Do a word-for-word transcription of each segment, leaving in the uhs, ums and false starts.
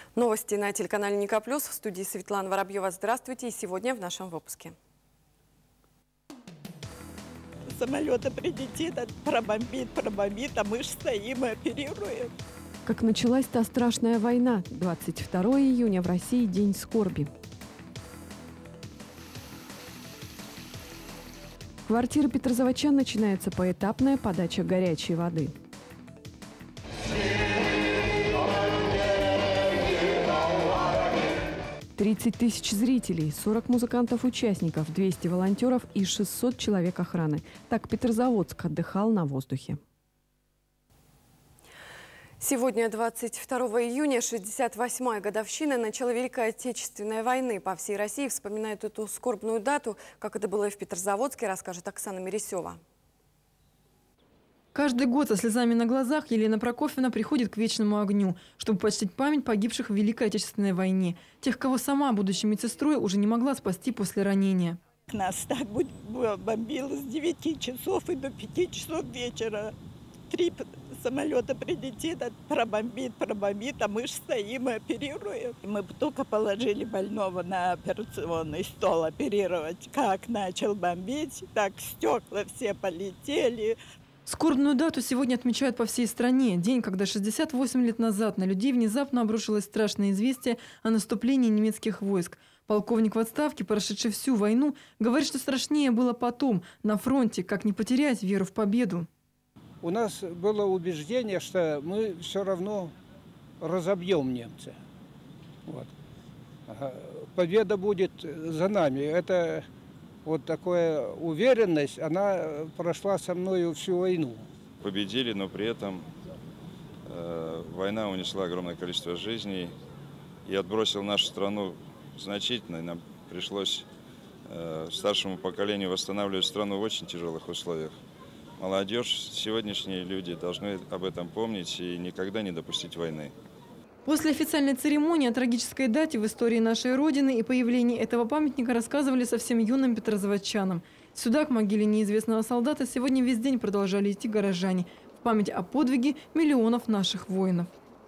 Новости на телеканале Ника Плюс. В студии Светлана Воробьева. Здравствуйте. И сегодня в нашем выпуске. Самолета прилетит, пробомбит, пробомбит, а мы же стоим и оперируем. Как началась та страшная война. двадцать второе июня в России день скорби. Квартира петрозаводчан начинается поэтапная подача горячей воды. тридцать тысяч зрителей, сорок музыкантов-участников, двести волонтеров и шестьсот человек охраны. Так Петрозаводск отдыхал на воздухе. Сегодня, двадцать второго июня, шестьдесят восьмая годовщина начала Великой Отечественной войны. По всей России вспоминают эту скорбную дату. Как это было и в Петрозаводске, расскажет Оксана Мересева. Каждый год со слезами на глазах Елена Прокофьевна приходит к вечному огню, чтобы почтить память погибших в Великой Отечественной войне. Тех, кого сама, будучи медсестрой, уже не могла спасти после ранения. Нас так бомбило с девяти часов и до пяти часов вечера. Три самолета прилетит, пробомбит, пробомбит, а мы же стоим и оперируем. Мы только положили больного на операционный стол оперировать. Как начал бомбить, так стекла все полетели. Скорбную дату сегодня отмечают по всей стране. День, когда шестьдесят восемь лет назад на людей внезапно обрушилось страшное известие о наступлении немецких войск. Полковник в отставке, прошедший всю войну, говорит, что страшнее было потом, на фронте, как не потерять веру в победу. У нас было убеждение, что мы все равно разобьем немца. Вот. Победа будет за нами. Это вот такая уверенность, она прошла со мною всю войну. Победили, но при этом э, война унесла огромное количество жизней и отбросила нашу страну значительно. И нам пришлось э, старшему поколению восстанавливать страну в очень тяжелых условиях. Молодежь, сегодняшние люди должны об этом помнить и никогда не допустить войны. После официальной церемонии о трагической дате в истории нашей Родины и появлении этого памятника рассказывали совсем юным петрозаводчанам. Сюда, к могиле неизвестного солдата, сегодня весь день продолжали идти горожане в память о подвиге миллионов наших воинов.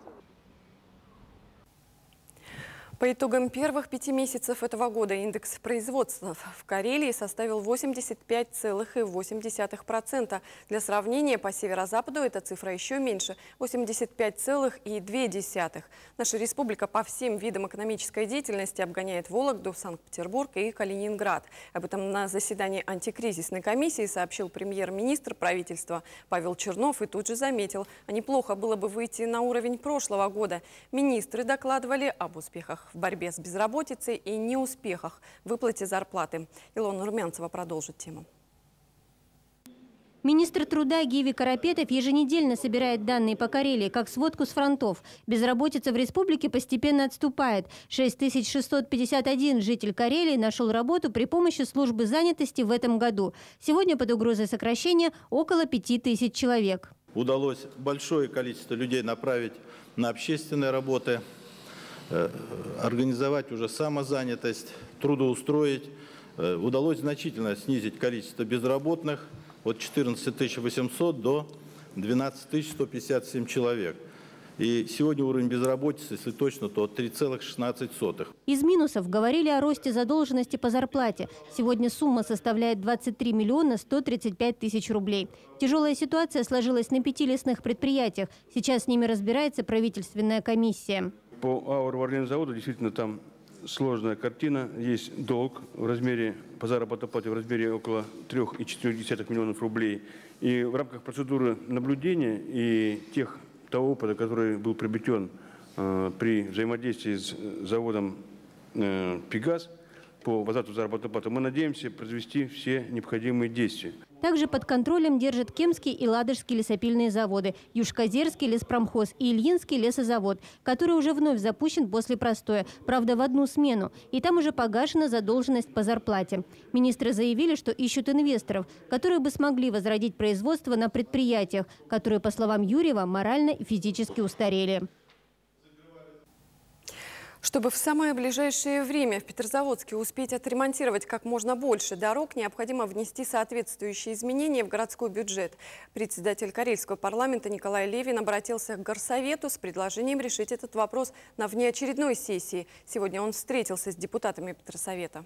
По итогам первых пяти месяцев этого года индекс производства в Карелии составил восемьдесят пять целых восемь десятых процента. Для сравнения, по северо-западу эта цифра еще меньше – восемьдесят пять целых две десятых. Наша республика по всем видам экономической деятельности обгоняет Вологду, Санкт-Петербург и Калининград. Об этом на заседании антикризисной комиссии сообщил премьер-министр правительства Павел Чернов и тут же заметил, а неплохо было бы выйти на уровень прошлого года. Министры докладывали об успехах в борьбе с безработицей и неуспехах в выплате зарплаты. Илона Румянцева продолжит тему. Министр труда Гиви Карапетов еженедельно собирает данные по Карелии, как сводку с фронтов. Безработица в республике постепенно отступает. шесть тысяч шестьсот пятьдесят один житель Карелии нашел работу при помощи службы занятости в этом году. Сегодня под угрозой сокращения около пяти тысяч человек. Удалось большое количество людей направить на общественные работы, организовать уже самозанятость, трудоустроить. Удалось значительно снизить количество безработных от четырнадцати тысяч восьмисот до двенадцати тысяч ста пятидесяти семи человек. И сегодня уровень безработицы, если точно, то три целых шестнадцать сотых. Из минусов говорили о росте задолженности по зарплате. Сегодня сумма составляет двадцать три миллиона сто тридцать пять тысяч рублей. Тяжелая ситуация сложилась на пяти лесных предприятиях. Сейчас с ними разбирается правительственная комиссия. По Аур-Варлен-заводу действительно там сложная картина. Есть долг в размере, по заработной плате в размере около трёх целых четырёх десятых миллионов рублей. И в рамках процедуры наблюдения и тех, того опыта, который был приобретен э, при взаимодействии с заводом э, «Пегас» по возврату заработной платы, мы надеемся произвести все необходимые действия. Также под контролем держат Кемский и Ладожский лесопильные заводы, Южкозерский леспромхоз и Ильинский лесозавод, который уже вновь запущен после простоя, правда, в одну смену. И там уже погашена задолженность по зарплате. Министры заявили, что ищут инвесторов, которые бы смогли возродить производство на предприятиях, которые, по словам Юрьева, морально и физически устарели. Чтобы в самое ближайшее время в Петрозаводске успеть отремонтировать как можно больше дорог, необходимо внести соответствующие изменения в городской бюджет. Председатель Карельского парламента Николай Левин обратился к Горсовету с предложением решить этот вопрос на внеочередной сессии. Сегодня он встретился с депутатами Петросовета.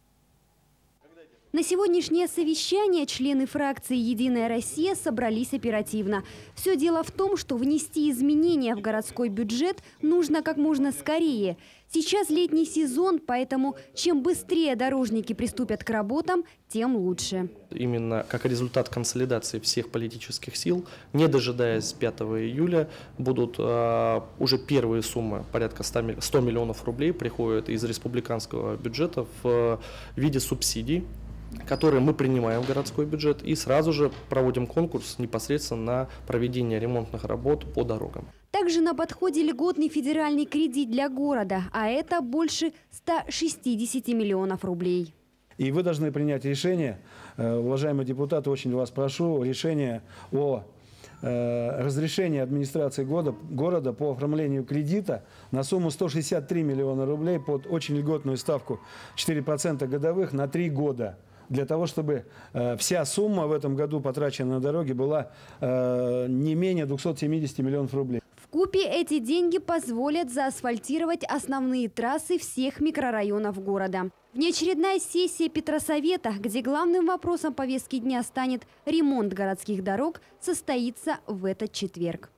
На сегодняшнее совещание члены фракции «Единая Россия» собрались оперативно. Все дело в том, что внести изменения в городской бюджет нужно как можно скорее. Сейчас летний сезон, поэтому чем быстрее дорожники приступят к работам, тем лучше. Именно как результат консолидации всех политических сил, не дожидаясь пятого июля, будут э, уже первые суммы, порядка ста миллионов рублей, приходят из республиканского бюджета в виде субсидий, которые мы принимаем в городской бюджет, и сразу же проводим конкурс непосредственно на проведение ремонтных работ по дорогам. Также на подходе льготный федеральный кредит для города, а это больше ста шестидесяти миллионов рублей. И вы должны принять решение, уважаемые депутаты, очень вас прошу, решение о разрешении администрации города, города по оформлению кредита на сумму сто шестьдесят три миллиона рублей под очень льготную ставку четыре процента годовых на три года. Для того, чтобы э, вся сумма в этом году, потраченная на дороги, была э, не менее двухсот семидесяти миллионов рублей. Вкупе эти деньги позволят заасфальтировать основные трассы всех микрорайонов города. Внеочередная сессия Петросовета, где главным вопросом повестки дня станет ремонт городских дорог, состоится в этот четверг.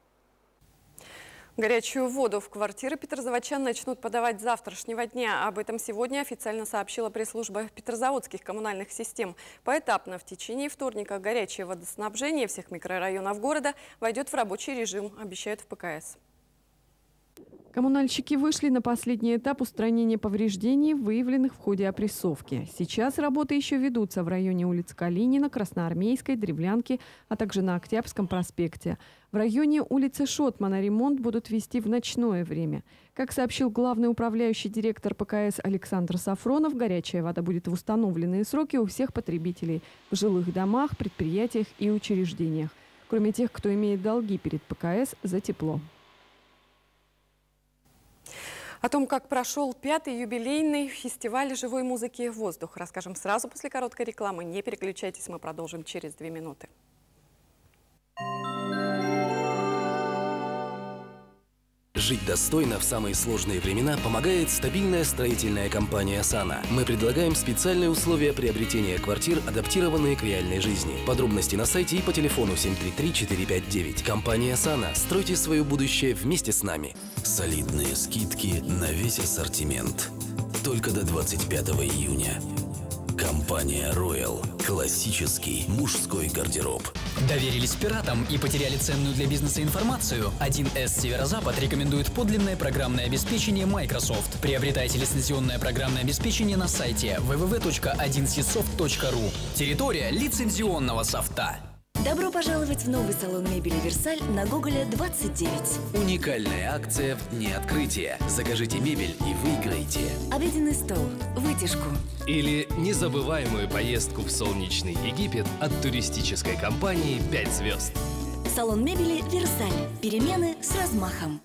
Горячую воду в квартиры петрозаводчан начнут подавать с завтрашнего дня. Об этом сегодня официально сообщила пресс-служба петрозаводских коммунальных систем. Поэтапно в течение вторника горячее водоснабжение всех микрорайонов города войдет в рабочий режим, обещают в ПКС. Коммунальщики вышли на последний этап устранения повреждений, выявленных в ходе опрессовки. Сейчас работы еще ведутся в районе улиц Калинина, Красноармейской, Древлянки, а также на Октябрьском проспекте. В районе улицы Шотмана ремонт будут вести в ночное время. Как сообщил главный управляющий директор ПКС Александр Сафронов, горячая вода будет в установленные сроки у всех потребителей в жилых домах, предприятиях и учреждениях, кроме тех, кто имеет долги перед ПКС за тепло. О том, как прошел пятый юбилейный фестиваль живой музыки «Воздух», расскажем сразу после короткой рекламы. Не переключайтесь, мы продолжим через две минуты. Жить достойно в самые сложные времена помогает стабильная строительная компания «Сана». Мы предлагаем специальные условия приобретения квартир, адаптированные к реальной жизни. Подробности на сайте и по телефону семь три три четыре пять девять. Компания «Сана». Стройте свое будущее вместе с нами. Солидные скидки на весь ассортимент. Только до двадцать пятого июня. Компания Royal. Классический мужской гардероб. Доверились пиратам и потеряли ценную для бизнеса информацию? один эс Северо-Запад рекомендует подлинное программное обеспечение Microsoft. Приобретайте лицензионное программное обеспечение на сайте дабл ю дабл ю дабл ю точка один си софт точка ру. Территория лицензионного софта. Добро пожаловать в новый салон мебели «Версаль» на Гоголя двадцать девять. Уникальная акция в дни открытия. Закажите мебель и выиграйте Обеденный стол, вытяжку. Или незабываемую поездку в солнечный Египет от туристической компании «пять звезд». Салон мебели «Версаль». Перемены с размахом.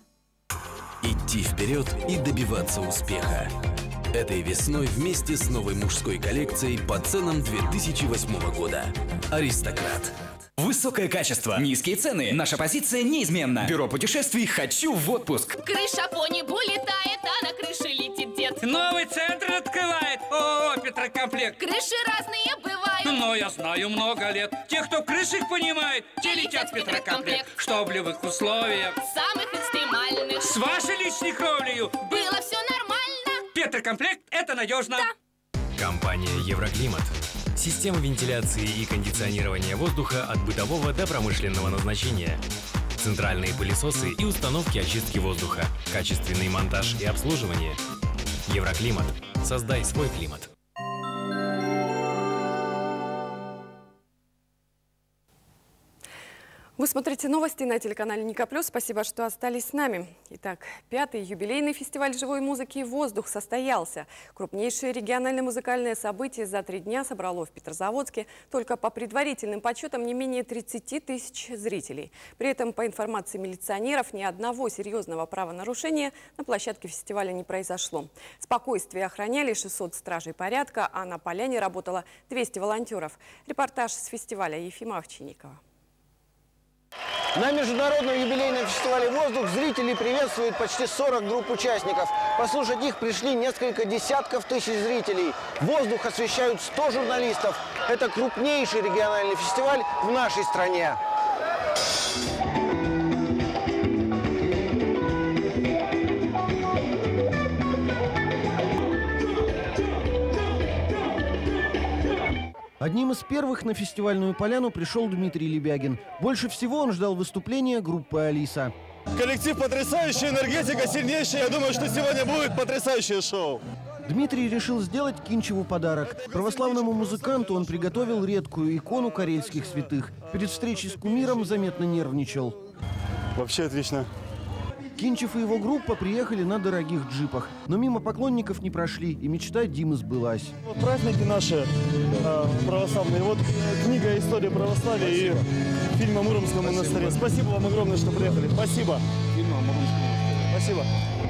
Идти вперед и добиваться успеха. Этой весной вместе с новой мужской коллекцией по ценам две тысячи восьмого года. «Аристократ». Высокое качество, низкие цены. Наша позиция неизменна. Бюро путешествий «Хочу в отпуск». Крыша по небу летает, а на крыше летит дед. Новый центр открывает ООО «Петрокомплект». Крыши разные бывают, но я знаю много лет. Те, кто в крышах понимает, те летят в Петрокомплект. Что в любых условиях, самых экстремальных, с вашей личной кровлею было все нормально. Петрокомплект – это надежно. Да. Компания «Евроклимат». Система вентиляции и кондиционирования воздуха от бытового до промышленного назначения. Центральные пылесосы и установки очистки воздуха. Качественный монтаж и обслуживание. Евроклимат. Создай свой климат. В Вы смотрите новости на телеканале Ника Плюс. Спасибо, что остались с нами. Итак, пятый юбилейный фестиваль живой музыки «Воздух» состоялся. Крупнейшее региональное музыкальное событие за три дня собрало в Петрозаводске только по предварительным подсчетам не менее тридцати тысяч зрителей. При этом, по информации милиционеров, ни одного серьезного правонарушения на площадке фестиваля не произошло. Спокойствие охраняли шестьсот стражей порядка, а на поляне работало двести волонтеров. Репортаж с фестиваля Ефима Овчинникова. На международном юбилейном фестивале «Воздух» зрители приветствуют почти сорок групп участников. Послушать их пришли несколько десятков тысяч зрителей. «Воздух» освещают сто журналистов. Это крупнейший региональный фестиваль в нашей стране. Одним из первых на фестивальную поляну пришел Дмитрий Лебягин. Больше всего он ждал выступления группы «Алиса». Коллектив потрясающий, энергетика сильнейшая. Я думаю, что сегодня будет потрясающее шоу. Дмитрий решил сделать Кинчеву подарок. Православному музыканту он приготовил редкую икону карельских святых. Перед встречей с кумиром заметно нервничал. Вообще отлично. Кинчев и его группа приехали на дорогих джипах. Но мимо поклонников не прошли, и мечта Димы сбылась. Вот праздники наши э, православные. Вот книга «История православия» и фильм о Муромском монастыре. Спасибо вам огромное, что приехали. Спасибо. Спасибо.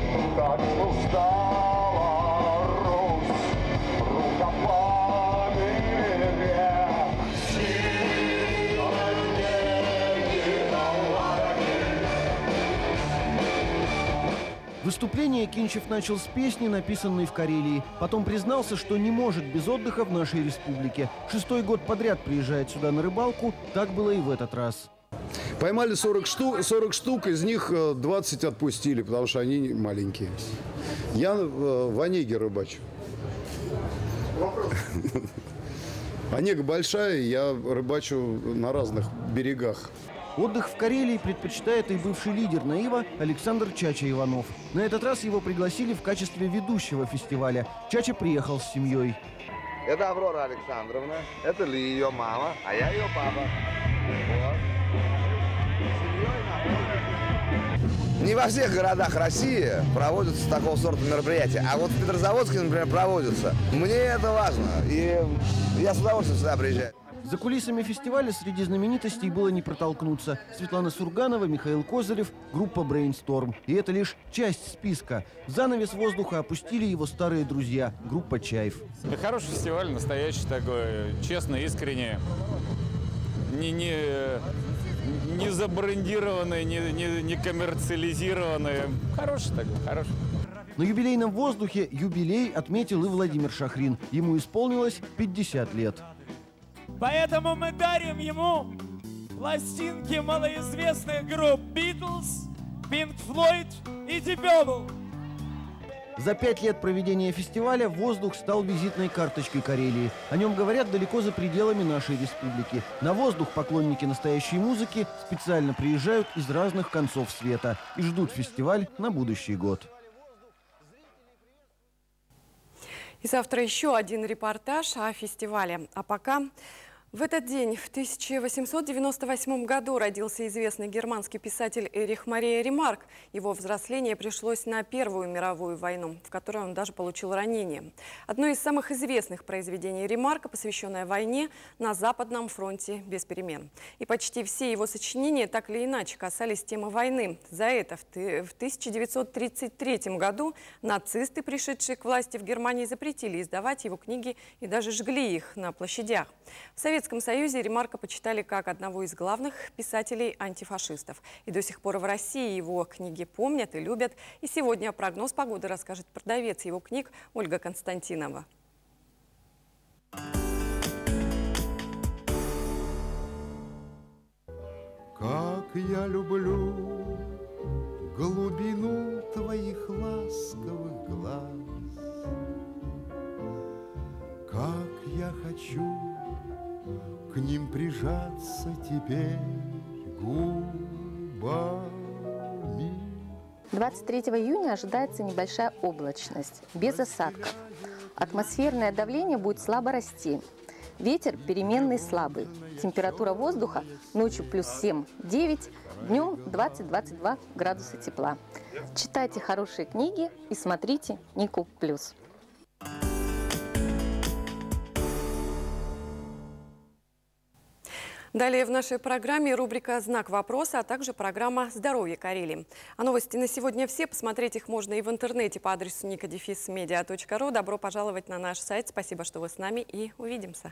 Выступление Кинчев начал с песни, написанной в Карелии. Потом признался, что не может без отдыха в нашей республике. Шестой год подряд приезжает сюда на рыбалку. Так было и в этот раз. Поймали сорок штук, сорок штук, из них двадцать отпустили, потому что они маленькие. Я в Онеге рыбачу. Онега большая, я рыбачу на разных берегах. Отдых в Карелии предпочитает и бывший лидер Наива Александр Чача Иванов. На этот раз его пригласили в качестве ведущего фестиваля. Чача приехал с семьей. Это Аврора Александровна, это Ли, ее мама, а я ее папа. Вот. Не во всех городах России проводятся такого сорта мероприятия, а вот в Петрозаводске, например, проводятся. Мне это важно, и я с удовольствием сюда приезжаю. За кулисами фестиваля среди знаменитостей было не протолкнуться. Светлана Сурганова, Михаил Козырев, группа Brainstorm. И это лишь часть списка. Занавес «Воздуха» опустили его старые друзья, группа Чайф. Хороший фестиваль, настоящий такой, честный, искренний, не, не, не забрендированный, не, не, не коммерциализированный. Хороший такой, хороший. На юбилейном «Воздухе» юбилей отметил и Владимир Шахрин. Ему исполнилось пятьдесят лет. Поэтому мы дарим ему пластинки малоизвестных групп Beatles, Pink Floyd и Deep Purple. За пять лет проведения фестиваля «Воздух» стал визитной карточкой Карелии. О нем говорят далеко за пределами нашей республики. На «Воздух» поклонники настоящей музыки специально приезжают из разных концов света и ждут фестиваль на будущий год. И завтра еще один репортаж о фестивале. А пока... В этот день, в тысяча восемьсот девяносто восьмом году, родился известный германский писатель Эрих Мария Ремарк. Его взросление пришлось на Первую мировую войну, в которой он даже получил ранение. Одно из самых известных произведений Ремарка, посвященное войне на Западном фронте без перемен. И почти все его сочинения так или иначе касались темы войны. За это в тысяча девятьсот тридцать третьем году нацисты, пришедшие к власти в Германии, запретили издавать его книги и даже жгли их на площадях. В Советском В Советском Союзе Ремарка почитали как одного из главных писателей-антифашистов. И до сих пор в России его книги помнят и любят. И сегодня прогноз погоды расскажет продавец его книг Ольга Константинова. Как я люблю глубину твоих ласковых глаз, как я хочу к ним прижаться теперь губами. двадцать третьего июня ожидается небольшая облачность, без осадков. Атмосферное давление будет слабо расти. Ветер переменный слабый. Температура воздуха ночью плюс семь-девять, днем двадцать-двадцать два градуса тепла. Читайте хорошие книги и смотрите Нику Плюс. Далее в нашей программе рубрика «Знак вопроса», а также программа «Здоровье Карелии». А новости на сегодня все. Посмотреть их можно и в интернете по адресу ник дефис медиа точка ру. Добро пожаловать на наш сайт. Спасибо, что вы с нами, и увидимся.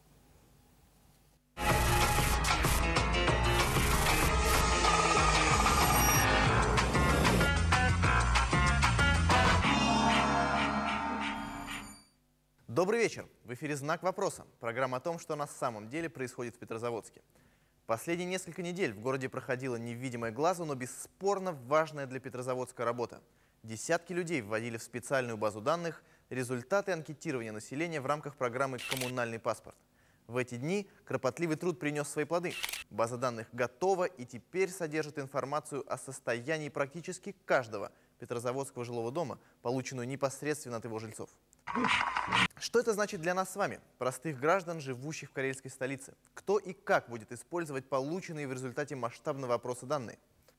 Добрый вечер! В эфире «Знак вопроса» – программа о том, что на самом деле происходит в Петрозаводске. Последние несколько недель в городе проходила невидимая глазу, но бесспорно важная для Петрозаводска работа. Десятки людей вводили в специальную базу данных результаты анкетирования населения в рамках программы «Коммунальный паспорт». В эти дни кропотливый труд принес свои плоды. База данных готова и теперь содержит информацию о состоянии практически каждого петрозаводского жилого дома, полученную непосредственно от его жильцов. Что это значит для нас с вами, простых граждан, живущих в карельской столице? Кто и как будет использовать полученные в результате масштабного опроса данные?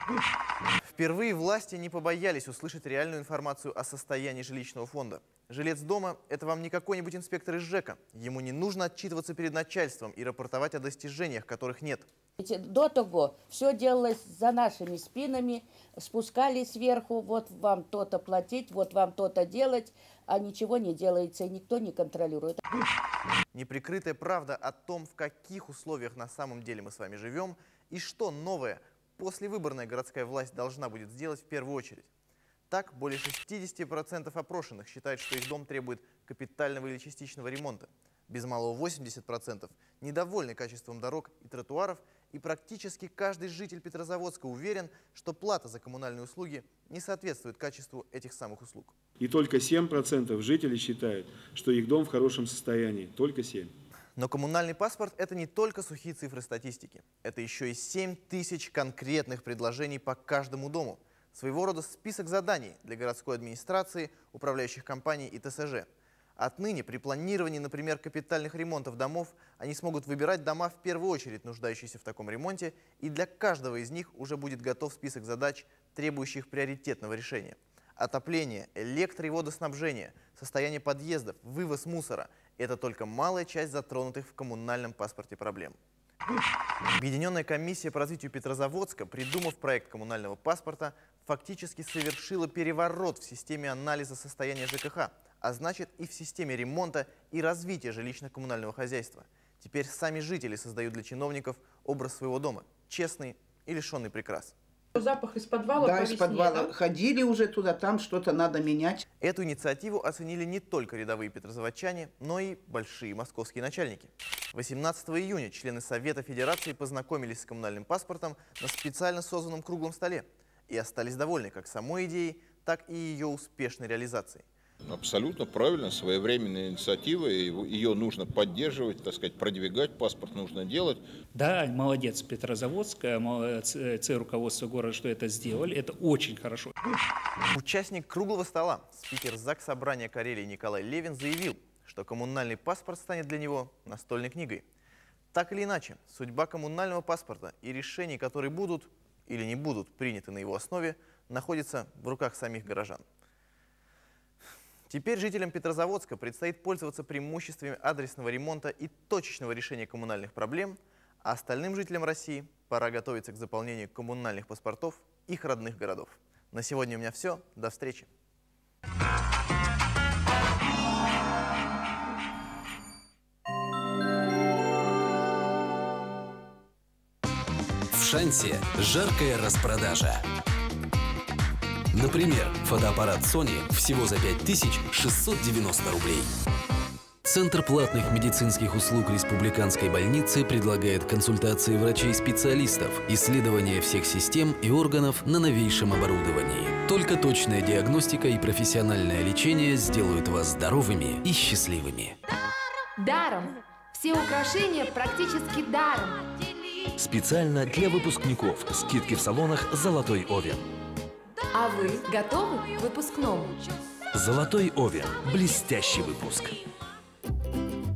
Впервые власти не побоялись услышать реальную информацию о состоянии жилищного фонда. Жилец дома – это вам не какой-нибудь инспектор из ЖЭКа. Ему не нужно отчитываться перед начальством и рапортовать о достижениях, которых нет. До того все делалось за нашими спинами, спускались сверху, вот вам то-то платить, вот вам то-то делать, а ничего не делается, и никто не контролирует. Неприкрытая правда о том, в каких условиях на самом деле мы с вами живем, и что новое послевыборная городская власть должна будет сделать в первую очередь. Так, более шестидесяти процентов опрошенных считают, что их дом требует капитального или частичного ремонта. Без малого восемьдесят процентов недовольны качеством дорог и тротуаров, и практически каждый житель Петрозаводска уверен, что плата за коммунальные услуги не соответствует качеству этих самых услуг. И только семь процентов жителей считают, что их дом в хорошем состоянии. Только семь процентов. Но коммунальный паспорт – это не только сухие цифры статистики. Это еще и семь тысяч конкретных предложений по каждому дому. Своего рода список заданий для городской администрации, управляющих компаний и Тэ Эс Жэ. Отныне при планировании, например, капитальных ремонтов домов, они смогут выбирать дома в первую очередь, нуждающиеся в таком ремонте, и для каждого из них уже будет готов список задач, требующих приоритетного решения. Отопление, электро- и водоснабжение, состояние подъездов, вывоз мусора – это только малая часть затронутых в коммунальном паспорте проблем. Объединенная комиссия по развитию Петрозаводска, придумав проект коммунального паспорта, фактически совершила переворот в системе анализа состояния Жэ Ка Ха, а значит и в системе ремонта и развития жилищно-коммунального хозяйства. Теперь сами жители создают для чиновников образ своего дома, честный и лишенный прикрас. Запах из подвала. Да, из подвала. Да? Ходили уже туда, там что-то надо менять. Эту инициативу оценили не только рядовые петрозаводчане, но и большие московские начальники. восемнадцатого июня члены Совета Федерации познакомились с коммунальным паспортом на специально созданном круглом столе и остались довольны как самой идеей, так и ее успешной реализацией. Абсолютно правильно, своевременная инициатива, и ее нужно поддерживать, так сказать, продвигать, паспорт нужно делать. Да, молодец Петрозаводская, молодец руководство города, что это сделали, это очень хорошо. Участник круглого стола, спикер Заксобрания Карелии Николай Левин заявил, что коммунальный паспорт станет для него настольной книгой. Так или иначе, судьба коммунального паспорта и решений, которые будут или не будут приняты на его основе, находится в руках самих горожан. Теперь жителям Петрозаводска предстоит пользоваться преимуществами адресного ремонта и точечного решения коммунальных проблем, а остальным жителям России пора готовиться к заполнению коммунальных паспортов их родных городов. На сегодня у меня все. До встречи. В Шансе жаркая распродажа. Например, фотоаппарат Sony всего за пять тысяч шестьсот девяносто рублей. Центр платных медицинских услуг Республиканской больницы предлагает консультации врачей-специалистов, исследование всех систем и органов на новейшем оборудовании. Только точная диагностика и профессиональное лечение сделают вас здоровыми и счастливыми. Даром! Все украшения практически даром. Специально для выпускников скидки в салонах «Золотой Овен». А вы готовы к выпускному? «Золотой Овен». Блестящий выпуск.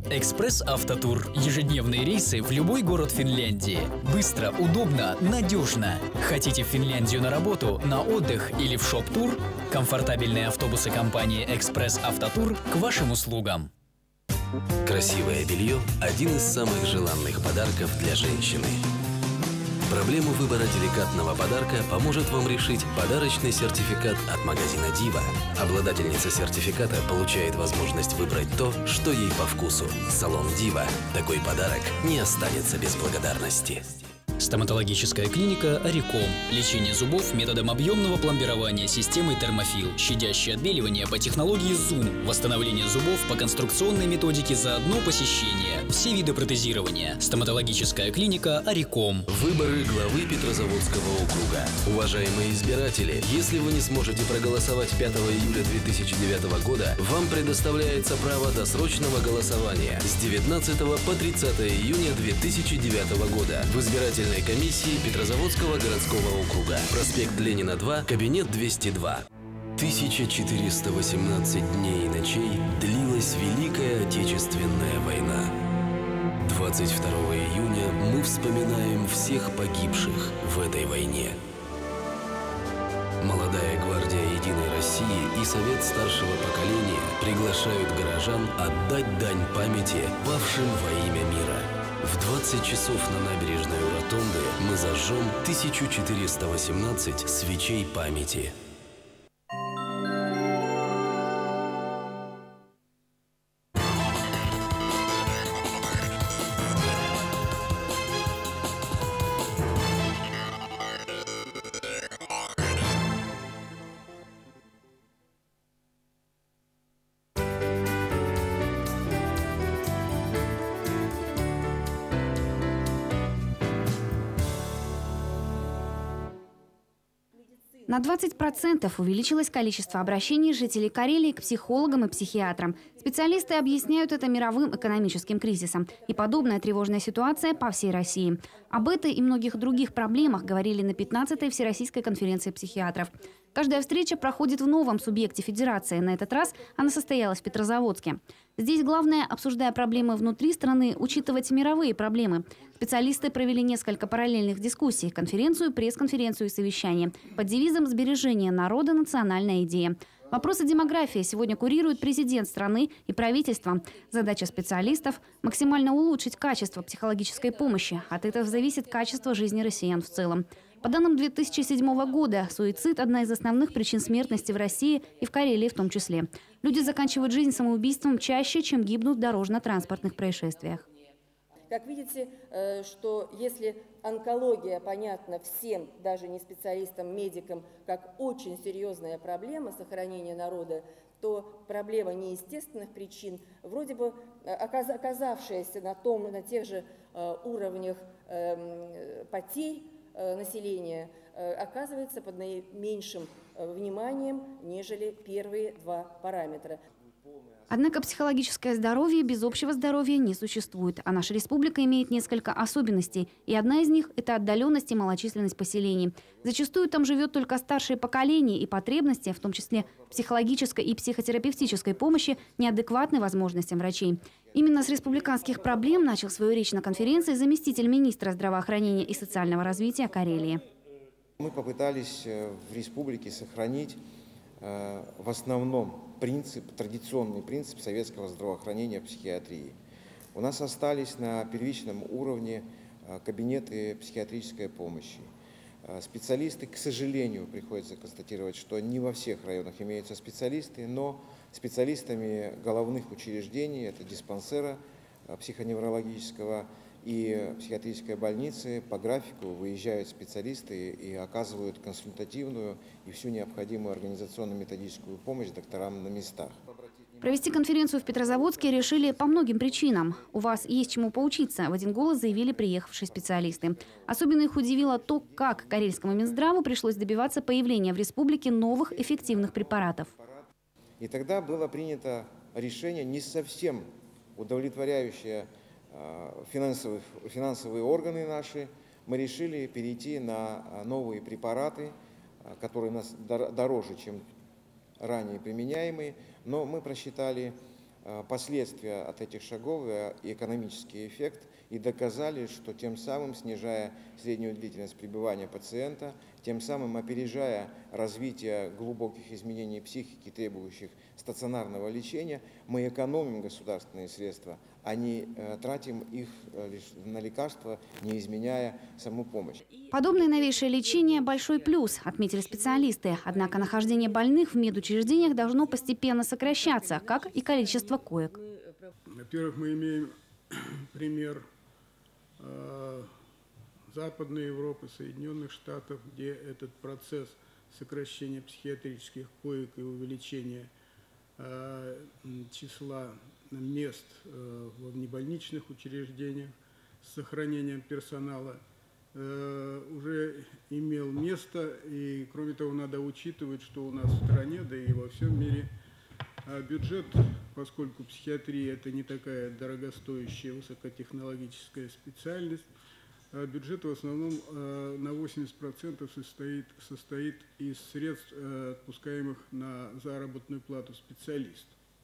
Экспресс Автотур. Ежедневные рейсы в любой город Финляндии. Быстро, удобно, надежно. Хотите в Финляндию на работу, на отдых или в шоп-тур? Комфортабельные автобусы компании Экспресс Автотур к вашим услугам. Красивое белье – один из самых желанных подарков для женщины. Проблему выбора деликатного подарка поможет вам решить подарочный сертификат от магазина Дива. Обладательница сертификата получает возможность выбрать то, что ей по вкусу. Салон Дива. Такой подарок не останется без благодарности. Стоматологическая клиника «Ариком». Лечение зубов методом объемного пломбирования системой термофил. Щадящее отбеливание по технологии зум. Восстановление зубов по конструкционной методике за одно посещение. Все виды протезирования. Стоматологическая клиника «Ариком». Выборы главы Петрозаводского округа. Уважаемые избиратели, если вы не сможете проголосовать пятого июля две тысячи девятого года, вам предоставляется право досрочного голосования с девятнадцатого по тридцатое июня две тысячи девятого года в избирательной комиссии Петрозаводского городского округа. Проспект Ленина, два, кабинет двести два. тысяча четыреста восемнадцать дней и ночей длилась Великая Отечественная война. двадцать второго июня мы вспоминаем всех погибших в этой войне. Молодая гвардия Единой России и Совет старшего поколения приглашают горожан отдать дань памяти павшим во имя мира. В двадцать часов на набережной у Ротонды мы зажжем тысячу четыреста восемнадцать свечей памяти. На двадцать процентов увеличилось количество обращений жителей Карелии к психологам и психиатрам. Специалисты объясняют это мировым экономическим кризисом. И подобная тревожная ситуация по всей России. Об этой и многих других проблемах говорили на пятнадцатой Всероссийской конференции психиатров. Каждая встреча проходит в новом субъекте федерации. На этот раз она состоялась в Петрозаводске. Здесь главное, обсуждая проблемы внутри страны, учитывать мировые проблемы. Специалисты провели несколько параллельных дискуссий – конференцию, пресс-конференцию и совещание под девизом «Сбережение народа. Национальная идея». Вопросы демографии сегодня курирует президент страны и правительство. Задача специалистов – максимально улучшить качество психологической помощи. От этого зависит качество жизни россиян в целом. По данным две тысячи седьмого года, суицид – одна из основных причин смертности в России и в Карелии в том числе. Люди заканчивают жизнь самоубийством чаще, чем гибнут в дорожно-транспортных происшествиях. Как видите, что если онкология понятна всем, даже не специалистам, медикам, как очень серьезная проблема сохранения народа, то проблема неестественных причин, вроде бы оказавшаяся на, том, на тех же уровнях потерь населения, оказывается под наименьшим вниманием, нежели первые два параметра. Однако психологическое здоровье без общего здоровья не существует. А наша республика имеет несколько особенностей. И одна из них – это отдаленность и малочисленность поселений. Зачастую там живет только старшее поколение, и потребности, в том числе психологической и психотерапевтической помощи, неадекватны возможностям врачей. Именно с республиканских проблем начал свою речь на конференции заместитель министра здравоохранения и социального развития Карелии. Мы попытались в республике сохранить в основном принцип, традиционный принцип советского здравоохранения в психиатрии. У нас остались на первичном уровне кабинеты психиатрической помощи. Специалисты, к сожалению, приходится констатировать, что не во всех районах имеются специалисты, но специалистами головных учреждений, это диспансера психоневрологического и психиатрической больницы, по графику выезжают специалисты и оказывают консультативную и всю необходимую организационно-методическую помощь докторам на местах. Провести конференцию в Петрозаводске решили по многим причинам. У вас есть чему поучиться, в один голос заявили приехавшие специалисты. Особенно их удивило то, как Карельскому Минздраву пришлось добиваться появления в республике новых эффективных препаратов. И тогда было принято решение, не совсем удовлетворяющее Финансовые, финансовые органы наши, мы решили перейти на новые препараты, которые у нас дороже, чем ранее применяемые, но мы просчитали последствия от этих шагов и экономический эффект, и доказали, что тем самым, снижая среднюю длительность пребывания пациента, тем самым опережая развитие глубоких изменений психики, требующих стационарного лечения, мы экономим государственные средства, а не э, тратим их э, на лекарства, не изменяя саму помощь. Подобное новейшее лечение – большой плюс, отметили специалисты. Однако нахождение больных в медучреждениях должно постепенно сокращаться, как и количество коек. Во-первых, мы имеем пример э, Западной Европы, Соединенных Штатов, где этот процесс сокращения психиатрических коек и увеличения э, числа мест э, в внебольничных учреждениях с сохранением персонала э, уже имел место. И, кроме того, надо учитывать, что у нас в стране, да и во всем мире, э, бюджет, поскольку психиатрия – это не такая дорогостоящая высокотехнологическая специальность, э, бюджет в основном э, на восемьдесят процентов состоит, состоит из средств, э, отпускаемых на заработную плату специалистов.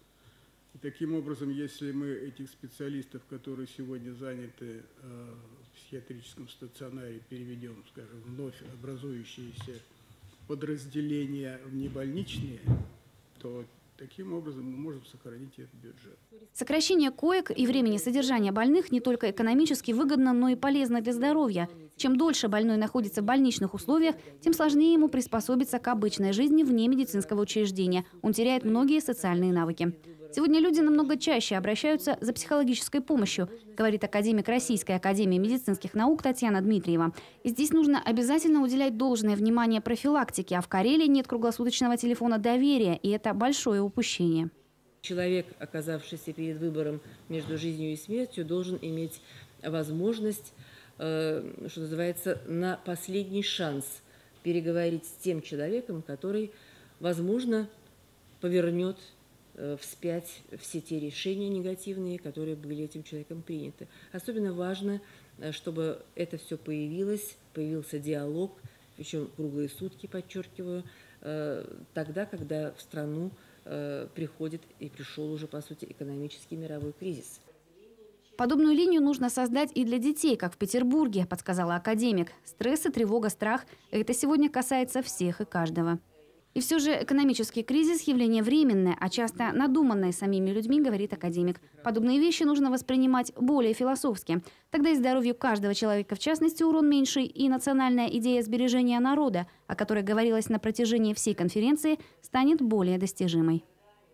И таким образом, если мы этих специалистов, которые сегодня заняты э, в психиатрическом стационаре, переведем, скажем, вновь образующиеся подразделения внебольничные, то таким образом мы можем сохранить этот бюджет. Сокращение коек и времени содержания больных не только экономически выгодно, но и полезно для здоровья. Чем дольше больной находится в больничных условиях, тем сложнее ему приспособиться к обычной жизни вне медицинского учреждения. Он теряет многие социальные навыки. Сегодня люди намного чаще обращаются за психологической помощью, говорит академик Российской академии медицинских наук Татьяна Дмитриева. И здесь нужно обязательно уделять должное внимание профилактике, а в Карелии нет круглосуточного телефона доверия, и это большое упущение. Человек, оказавшийся перед выбором между жизнью и смертью, должен иметь возможность, э, что называется, на последний шанс переговорить с тем человеком, который, возможно, повернет вспять все те решения негативные, которые были этим человеком приняты. Особенно важно, чтобы это все появилось, появился диалог, причем круглые сутки, подчеркиваю, тогда, когда в страну приходит и пришел уже, по сути, экономический мировой кризис. Подобную линию нужно создать и для детей, как в Петербурге, подсказала академик. Стресс и тревога, страх – это сегодня касается всех и каждого. И все же экономический кризис – явление временное, а часто надуманное самими людьми, говорит академик. Подобные вещи нужно воспринимать более философски. Тогда и здоровью каждого человека, в частности, урон меньше, и национальная идея сбережения народа, о которой говорилось на протяжении всей конференции, станет более достижимой.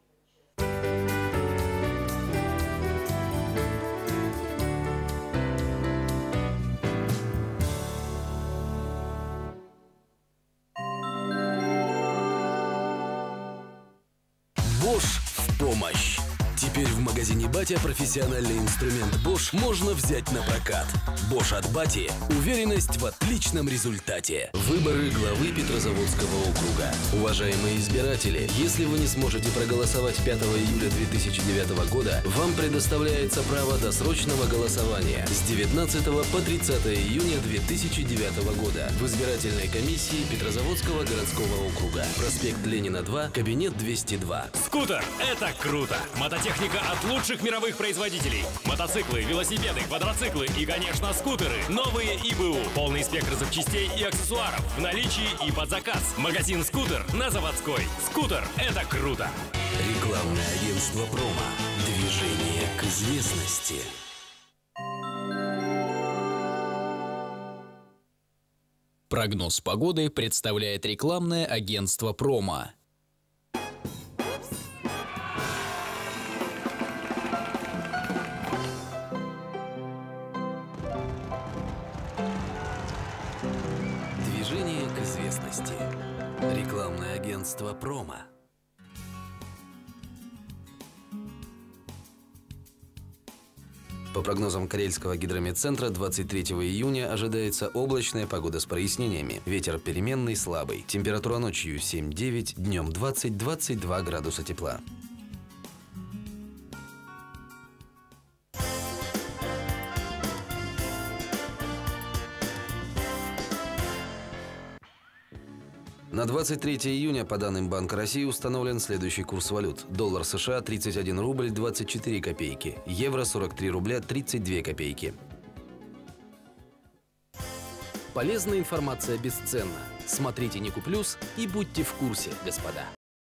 Bosch в помощь. Теперь в магазине «Батя» профессиональный инструмент Bosch можно взять на прокат. Bosch от «Бати» – уверенность в отличном результате. Выборы главы Петрозаводского округа. Уважаемые избиратели, если вы не сможете проголосовать пятого июля две тысячи девятого года, вам предоставляется право досрочного голосования с девятнадцатого по тридцатое июня две тысячи девятого года в избирательной комиссии Петрозаводского городского округа. Проспект Ленина, два, кабинет двести два. Скутер – это круто! Мототехника от лучших мировых производителей. Мотоциклы, велосипеды, квадроциклы и, конечно, скутеры. Новые ИБУ. Полный спектр запчастей и аксессуаров в наличии и под заказ. Магазин «Скутер» на Заводской. Скутер – это круто! Рекламное агентство «Промо». Движение к известности. Прогноз погоды представляет рекламное агентство «Промо». Движение к известности. Рекламное агентство «Промо». По прогнозам Карельского гидрометцентра, двадцать третьего июня ожидается облачная погода с прояснениями. Ветер переменный, слабый. Температура ночью семь-девять, днем двадцать-двадцать два градуса тепла. На двадцать третье июня, по данным Банка России, установлен следующий курс валют. Доллар США – тридцать один рубль двадцать четыре копейки, евро – сорок три рубля тридцать две копейки. Полезная информация бесценна. Смотрите Нику Плюс и будьте в курсе, господа.